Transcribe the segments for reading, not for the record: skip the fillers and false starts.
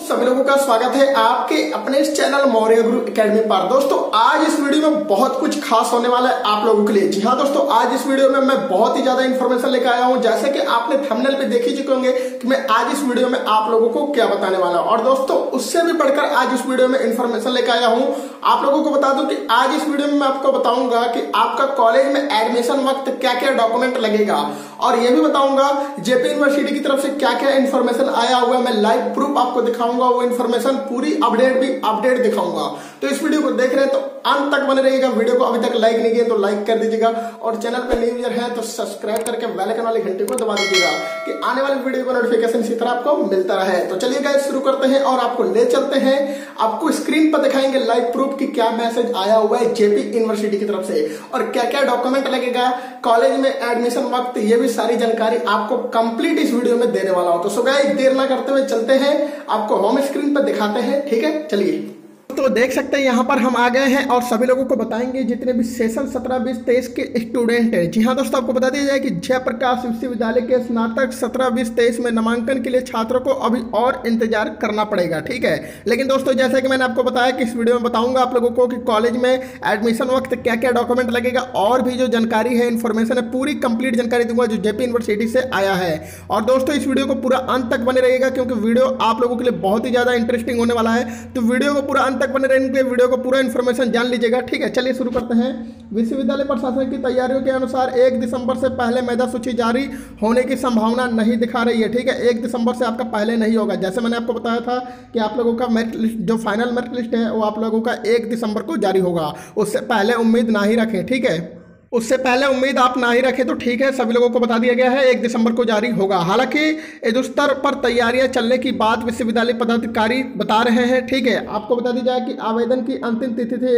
सभी लोगों का स्वागत है आपके अपने इस चैनल मौर्य गुरु एकेडमी पर। दोस्तों आज इस वीडियो में बहुत कुछ खास होने वाला है आप लोगों के लिए। जी हाँ दोस्तों, आज इस वीडियो में मैं बहुत ही ज्यादा इन्फॉर्मेशन लेकर आया हूं। जैसे कि आपने थंबनेल पे देख ही चुके होंगे कि मैं आज इस वीडियो में आप लोगों को क्या बताने वाला हूं। और दोस्तों उससे भी बढ़कर आज इस वीडियो में इन्फॉर्मेशन लेकर आया हूं। आप लोगों को बता दूं कि आज इस वीडियो में मैं आपको बताऊंगा कि आपका कॉलेज में एडमिशन वक्त क्या क्या डॉक्यूमेंट लगेगा, और यह भी बताऊंगा जेपी यूनिवर्सिटी की तरफ से क्या क्या इन्फॉर्मेशन आया हुआ है। मैं लाइव प्रूफ आपको दिखाऊंगा, वो इन्फॉर्मेशन पूरी अपडेट दिखाऊंगा। तो इस वीडियो को देख रहे हैं तो अंत तक बने रहिएगा। वीडियो को अभी तक लाइक नहीं किया तो लाइक कर दीजिएगा, और चैनल पर न्यू यूजर है तो सब्सक्राइब करके बेल आइकन वाली घंटी को दबा दीजिएगा कि आने वाली वीडियो का नोटिफिकेशन इसी तरह आपको मिलता रहे। तो चलिए गाइस शुरू करते हैं और आपको ले चलते हैं, आपको स्क्रीन पर दिखाएंगे लाइव प्रूफ की क्या मैसेज आया हुआ है जेपी यूनिवर्सिटी की तरफ से, और क्या क्या डॉक्यूमेंट लगेगा कॉलेज में एडमिशन वक्त। ये भी सारी जानकारी आपको कंप्लीट इस वीडियो में देने वाला हूं। तो सो गाइस देर ना करते हुए चलते हैं, आपको होम स्क्रीन पर दिखाते हैं। ठीक है, चलिए। तो देख सकते हैं यहाँ पर हम आ गए हैं और सभी लोगों को बताएंगे जितने भी सेशन 17, 20, 23 के स्टूडेंट हैं। जी हाँ दोस्तों, आपको बता दिया जाए कि जयप्रकाश विश्वविद्यालय के स्नातक 17, 20, 23 में नामांकन के लिए छात्रों को अभी और इंतजार करना पड़ेगा। ठीक है, लेकिन दोस्तों जैसे कि मैंने आपको बताया कि इस वीडियो में बताऊंगा आप लोगों को कि कॉलेज में एडमिशन वक्त क्या क्या डॉक्यूमेंट लगेगा, और भी जो जानकारी है, इन्फॉर्मेशन है, पूरी कंप्लीट जानकारी दूंगा जो जेपी यूनिवर्सिटी से आया है। और दोस्तों इस वीडियो को पूरा अंत तक बने रहिएगा क्योंकि वीडियो आप लोगों के लिए बहुत ही ज्यादा इंटरेस्टिंग होने वाला है। तो वीडियो को पूरा अंत तक बने रहेंगे, वीडियो को पूरा इन्फॉर्मेशन जान लीजिएगा। ठीक है, चलिए शुरू करते हैं। विश्वविद्यालय प्रशासन की तैयारियों के अनुसार 1 दिसंबर से पहले मेधा सूची जारी होने की संभावना नहीं दिखा रही है। ठीक है, 1 दिसंबर से आपका पहले नहीं होगा। जैसे मैंने आपको बताया था कि आप लोगों का मेरिट लिस्ट, जो फाइनल मेरिट लिस्ट है वो आप लोगों का 1 दिसंबर को जारी होगा। उससे पहले उम्मीद ना ही रखें। ठीक है, उससे पहले उम्मीद आप ना ही रखें तो ठीक है। सभी लोगों को बता दिया गया है 1 दिसंबर को जारी होगा। हालांकि युद्धस्तर पर तैयारियां चलने की बात विश्वविद्यालय पदाधिकारी बता रहे हैं। ठीक है, आपको बता दी जाए कि आवेदन की अंतिम तिथि थी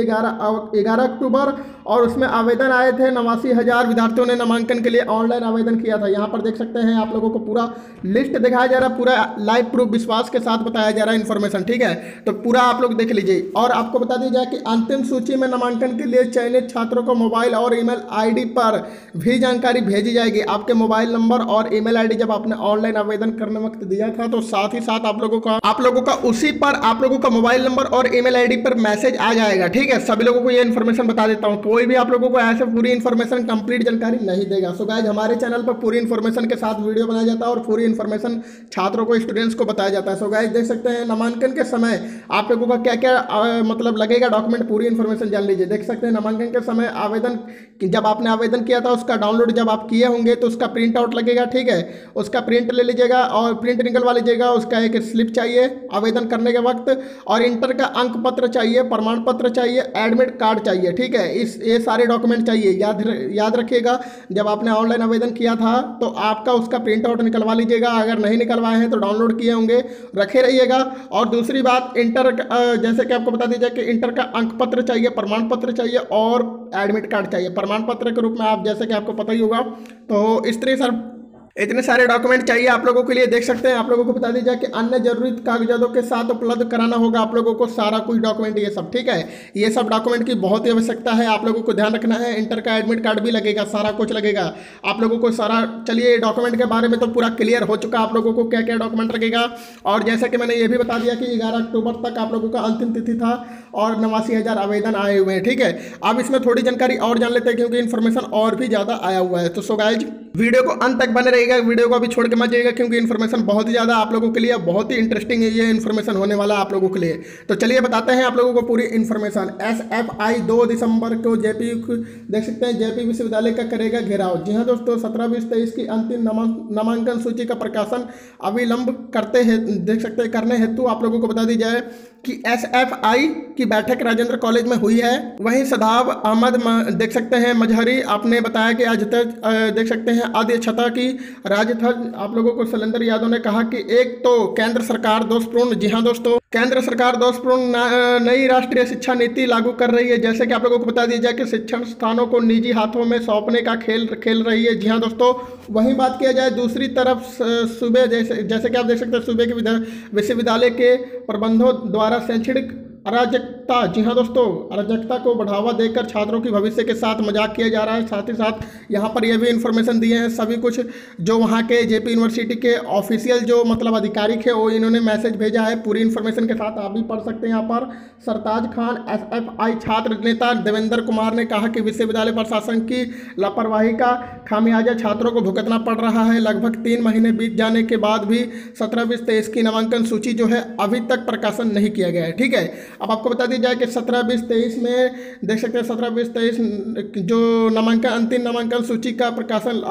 11 अक्टूबर, और उसमें आवेदन आए थे 89,000 विद्यार्थियों ने नामांकन के लिए ऑनलाइन आवेदन किया था। यहाँ पर देख सकते हैं आप लोगों को पूरा लिस्ट दिखाया जा रहा है, पूरा लाइव प्रूफ विश्वास के साथ बताया जा रहा है इन्फॉर्मेशन। ठीक है, तो पूरा आप लोग देख लीजिए। और आपको बता दी जाए कि अंतिम सूची में नामांकन के लिए चयनित छात्रों को मोबाइल और ईमेल आईडी पर भी जानकारी भेजी जाएगी। आपके मोबाइल नंबर और ईमेल आईडी जब आपने ऑनलाइन आवेदन करने वक्त दिया था तो साथ ही साथ आप लोगों का उसी पर आप लोगों का मोबाइल नंबर और ईमेल आईडी पर मैसेज आ जाएगा। ठीक है, सभी लोगों को ये इन्फॉर्मेशन बता देता हूं, कोई भी आप लोगों को ऐसे पूरी इन्फॉर्मेशन कंप्लीट जानकारी नहीं देगा। सो गाइस हमारे चैनल पर पूरी इन्फॉर्मेशन के साथ वीडियो बनाया जाता है और पूरी इन्फॉर्मेशन छात्रों को, स्टूडेंट्स को बताया जाता है। सो गाइस देख सकते हैं नामांकन के समय आप लोगों का क्या क्या मतलब लगेगा डॉक्यूमेंट, पूरी इन्फॉर्मेशन जान लीजिए। देख सकते हैं नामांकन के समय आवेदन, जब आपने आवेदन किया था उसका डाउनलोड जब आप किए होंगे तो उसका प्रिंट आउट लगेगा। ठीक है, उसका प्रिंट ले लीजिएगा और प्रिंट निकलवा लीजिएगा। उसका एक स्लिप चाहिए आवेदन करने के वक्त, और इंटर का अंक पत्र चाहिए, प्रमाण पत्र चाहिए, एडमिट कार्ड चाहिए। ठीक है, ये सारे डॉक्यूमेंट चाहिए। याद रखिएगा जब आपने ऑनलाइन आवेदन किया था तो आपका उसका प्रिंट आउट निकलवा लीजिएगा। अगर नहीं निकलवाए हैं तो डाउनलोड किए होंगे रखे रहिएगा। और दूसरी बात, इंटर जैसे कि आपको बता दीजिए कि इंटर का अंक पत्र चाहिए, प्रमाण पत्र चाहिए और एडमिट कार्ड चाहिए। प्रमाण पत्र के रूप में आप, जैसे कि आपको पता ही होगा, तो इस तरह सर इतने सारे डॉक्यूमेंट चाहिए आप लोगों के लिए। देख सकते हैं आप लोगों को बता दीजिए कि अन्य जरूरी कागजातों के साथ उपलब्ध कराना होगा आप लोगों को सारा कुछ डॉक्यूमेंट, ये सब। ठीक है, ये सब डॉक्यूमेंट की बहुत ही आवश्यकता है, आप लोगों को ध्यान रखना है। इंटर का एडमिट कार्ड भी लगेगा, सारा कुछ लगेगा आप लोगों को सारा। चलिए डॉक्यूमेंट के बारे में तो पूरा क्लियर हो चुका आप लोगों को क्या क्या डॉक्यूमेंट लगेगा। और जैसा कि मैंने ये भी बता दिया कि 11 अक्टूबर तक आप लोगों का अंतिम तिथि था और 89,000 आवेदन आए हुए हैं। ठीक है, अब इसमें थोड़ी जानकारी और जान लेते हैं क्योंकि इन्फॉर्मेशन और भी ज़्यादा आया हुआ है। तो सो गाइस वीडियो को अंत तक बने रहिएगा, वीडियो को अभी छोड़ के मत जाइएगा क्योंकि इन्फॉर्मेशन बहुत ही ज़्यादा आप लोगों के लिए बहुत ही इंटरेस्टिंग है। ये इन्फॉर्मेशन होने वाला है आप लोगों के लिए। तो चलिए बताते हैं आप लोगों को पूरी इन्फॉर्मेशन। SFI 2 दिसंबर को जेपी, देख सकते हैं जेपी विश्वविद्यालय का करेगा घेराव। जी हाँ दोस्तों, 17, 20, 23 की अंतिम नामांकन सूची का प्रकाशन अविलंब करते हैं, देख सकते हैं करने हेतु आप लोगों को बता दी जाए कि SFI की बैठक राजेंद्र कॉलेज में हुई है। वहीं सदाब अहमद देख सकते हैं मजहरी आपने बताया कि आज तक देख सकते हैं अध्यक्षता की राजध्वज आप लोगों को शैलेंद्र यादव ने कहा कि एक तो केंद्र सरकार दोषपूर्ण, जी हाँ दोस्तों, केंद्र सरकार दोषपूर्ण नई राष्ट्रीय शिक्षा नीति लागू कर रही है। जैसे कि आप लोगों को बता दिया जाए कि शिक्षण स्थानों को निजी हाथों में सौंपने का खेल रही है। जी हाँ दोस्तों, वहीं बात किया जाए दूसरी तरफ सूबे, जैसे कि आप देख सकते हैं सूबे के विश्वविद्यालय के प्रबंधों द्वारा शैक्षणिक अराजकता, जी हाँ दोस्तों, अराजकता को बढ़ावा देकर छात्रों की भविष्य के साथ मजाक किया जा रहा है। साथ ही साथ यहाँ पर यह भी इन्फॉर्मेशन दिए हैं सभी कुछ, जो वहाँ के जेपी यूनिवर्सिटी के ऑफिशियल जो मतलब अधिकारिक है वो इन्होंने मैसेज भेजा है। पूरी इन्फॉर्मेशन के साथ आप भी पढ़ सकते हैं यहाँ पर। सरताज खान एसएफआई छात्र नेता देवेंद्र कुमार ने कहा कि विश्वविद्यालय प्रशासन की लापरवाही का खामियाजा छात्रों को भुगतना पड़ रहा है। लगभग 3 महीने बीत जाने के बाद भी 17-20-23 की नामांकन सूची जो है अभी तक प्रकाशन नहीं किया गया है। ठीक है, अब आपको बता दिया जाए कि 17-20-23 में देख सकते हैं 17-20-23 जो नामांकन अंतिम नामांकन सूची का प्रकाशन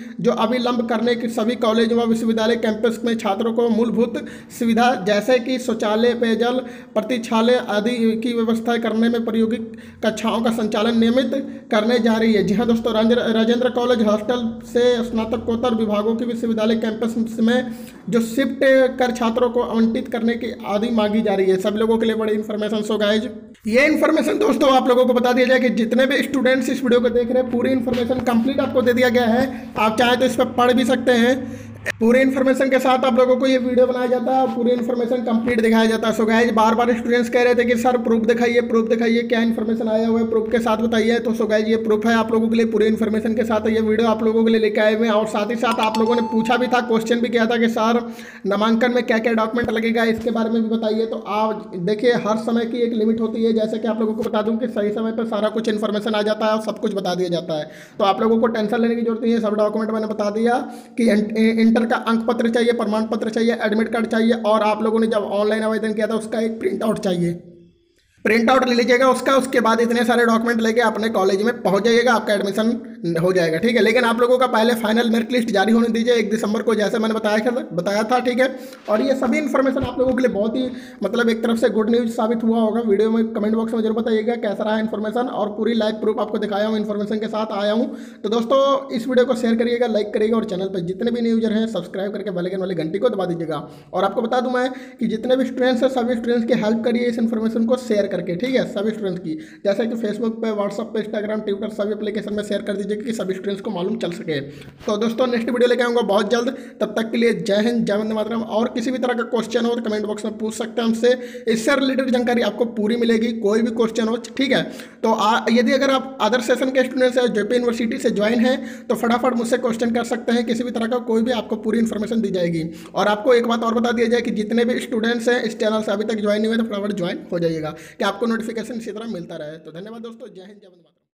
अविलंब करने की सभी कॉलेज व विश्वविद्यालय कैंपस में छात्रों को मूलभूत सुविधा जैसे कि शौचालय, पेयजल, प्रतीक्षालय आदि की व्यवस्था करने में प्रायोगिक कक्षाओं का संचालन नियमित करने जा रही है। जी हाँ दोस्तों, राजेंद्र कॉलेज हॉस्टल से स्नातकोत्तर विभागों की विश्वविद्यालय कैंपस में जो शिफ्ट कर छात्रों को आवंटित करने की आदि मांगी जा रही है। सब लोगों के लिए बड़ी इन्फॉर्मेशन। सो गाइज, ये इन्फॉर्मेशन दोस्तों आप लोगों को बता दिया जाए कि जितने भी स्टूडेंट्स इस वीडियो को देख रहे हैं पूरी इन्फॉर्मेशन कंप्लीट आपको दे दिया गया है। आप चाहें तो इस पर पढ़ भी सकते हैं। पूरे इन्फॉर्मेशन के साथ आप लोगों को ये वीडियो बनाया जाता है और पूरी इन्फॉर्मेशन कंप्लीट दिखाया जाता है। सो गाइज, बार बार स्टूडेंट्स कह रहे थे कि सर प्रूफ दिखाइए, प्रूफ दिखाइए, क्या इन्फॉर्मेशन आया हुआ है प्रूफ के साथ बताइए। तो सो गाइज, ये प्रूफ है आप लोगों के लिए। पूरी इन्फॉर्मेशन के साथ ये वीडियो आप लोगों के लिए लेकर आए हुए हैं। और साथ ही साथ आप लोगों ने पूछा भी था, क्वेश्चन भी किया था कि सर नामांकन में क्या क्या डॉक्यूमेंट लगेगा, इसके बारे में भी बताइए। तो आप देखिए, हर समय की एक लिमिट होती है। जैसे कि आप लोगों को बता दूं कि सही समय पर सारा कुछ इन्फॉर्मेशन आ जाता है और सब कुछ बता दिया जाता है। तो आप लोगों को टेंशन लेने की जरूरत नहीं है। सब डॉक्यूमेंट मैंने बता दिया कि इंटर का अंक पत्र चाहिए, प्रमाण पत्र चाहिए, एडमिट कार्ड चाहिए, और आप लोगों ने जब ऑनलाइन आवेदन किया था उसका एक प्रिंट आउट चाहिए। प्रिंट आउट ले लीजिएगा उसका। उसके बाद इतने सारे डॉक्यूमेंट लेके अपने कॉलेज में पहुंच जाइएगा, आपका एडमिशन हो जाएगा। ठीक है, लेकिन आप लोगों का पहले फाइनल मेरिट लिस्ट जारी होने दीजिए 1 दिसंबर को, जैसे मैंने बताया था। ठीक है, और ये सभी इन्फॉर्मेशन आप लोगों के लिए बहुत ही मतलब एक तरफ से गुड न्यूज़ साबित हुआ होगा। वीडियो में कमेंट बॉक्स में जरूर बताइएगा कैसा रहा इन्फॉर्मेशन, और पूरी लाइव प्रूफ आपको दिखाया हूँ, इन्फॉर्मेशन के साथ आया हूँ। तो दोस्तों इस वीडियो को शेयर करिएगा, लाइक करिएगा, और चैनल पर जितने भी न्यू यूजर हैं सब्सक्राइब करके बेल आइकन वाली घंटी को दबा दीजिएगा। और आपको बता दूं मैं कि जितने भी स्टूडेंट्स हैं सभी स्टूडेंट्स की हेल्प करिए इस इन्फॉर्मेशन को शेयर करके। ठीक है, सभी स्टूडेंट्स की, जैसे कि फेसबुक पे, व्हाट्सएप पे, इंस्टाग्राम, ट्विटर सभी एप्लीकेशन में शेयर कर दीजिए कि सभी स्टूडेंट्स को मालूम चल सके। तो दोस्तों नेक्स्ट वीडियो लेके आऊँगा बहुत जल्द। तब तक के लिए जय हिंद, जय वंदे मातरम। और किसी भी तरह का क्वेश्चन हो तो कमेंट बॉक्स में पूछ सकते हैं हमसे, इससे रिलेटेड जानकारी आपको पूरी मिलेगी, कोई भी क्वेश्चन हो। ठीक है, तो यदि अगर आप अदर सेशन के स्टूडेंट्स हैं, जेपी यूनिवर्सिटी से ज्वाइन हैं, तो फटाफट मुझसे क्वेश्चन कर सकते हैं, किसी भी तरह का कोई भी आपको पूरी इन्फॉर्मेशन दी जाएगी। और आपको एक बात और बता दिया जाए कि जितने भी स्टूडेंट्स हैं इस चैनल से अभी तक ज्वाइन नहीं हुए तो फटाफट ज्वाइन हो जाइएगा कि आपको नोटिफिकेशन इसी तरह मिलता रहे। तो धन्यवाद दोस्तों, जय हिंद, जय वंदे मातरम।